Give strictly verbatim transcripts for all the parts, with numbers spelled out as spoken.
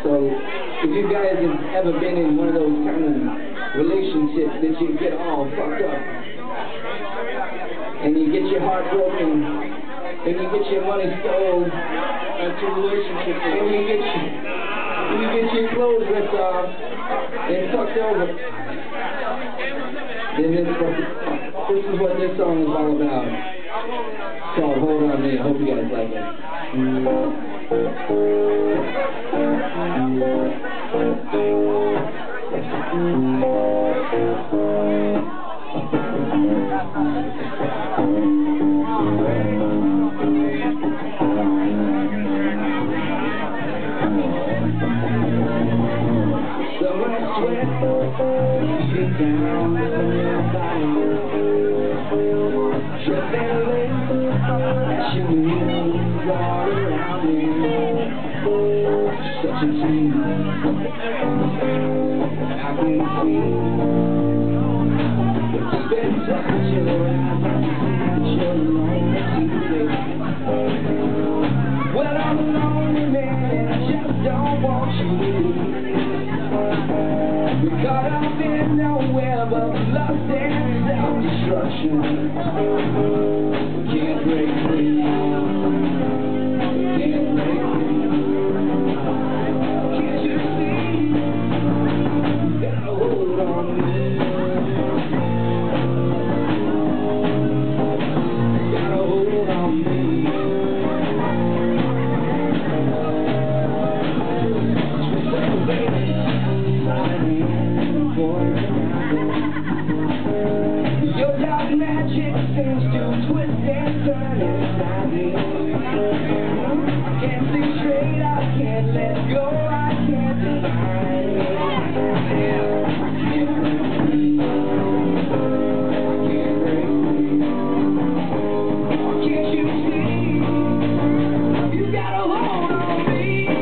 So if you guys have ever been in one of those kind of relationships that you get all fucked up, and you get your heart broken, and you get your money stolen, That's a relationship. and you get your, you get your clothes ripped off and fucked over, then this, this is what this song is all about. It's called Hold On Me. I hope you guys like it. So I sweat you down on your body, tripping lips as you move all around me. Such a dream I can see. Spend such a life that you're alone today. Well, I'm a lonely man, I just don't want you to leave. We caught up in nowhere but lust and self-destruction. We can't break free. We can't break free. Can't you see? You gotta hold on me. You gotta hold on me. Your dark magic seems to twist and turn inside me. I can't see straight, I can't let go, I can't deny it. I can't break free. I can't break free. Can't you see? You gotta hold on me.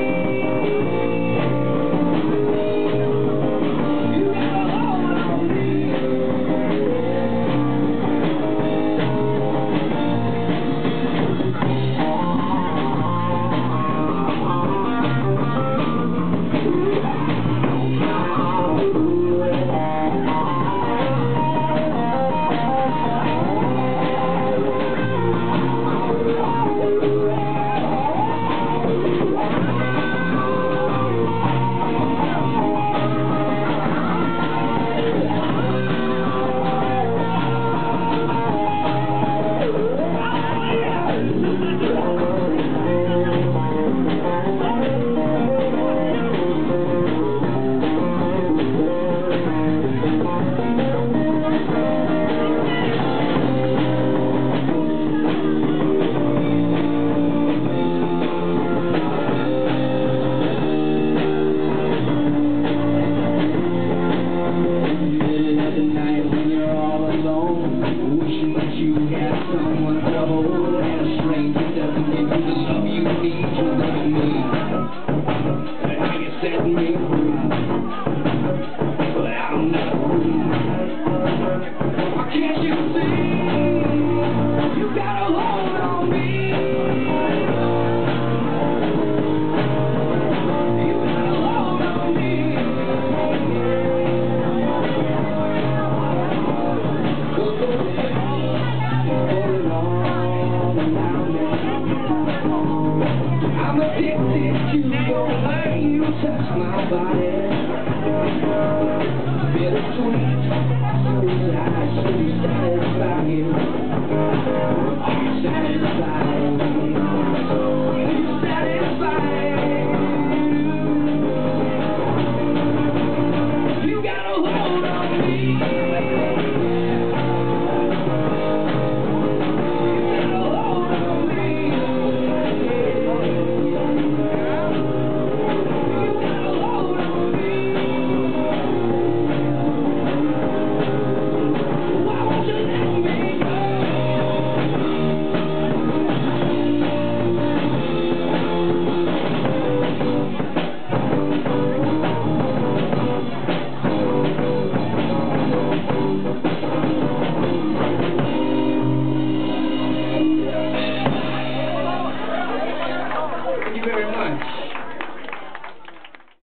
Someone to hold and a stranger doesn't give you the love you need. You love me, and how you set me free, but I'm not free. Why can't you see? You gotta hold on me. You gotta hold on me. I'm addicted to your way you touch my body. Bittersweet, sweet, I should satisfy you. Are you satisfied? Are you satisfied? You gotta hold on me. Thank you very much.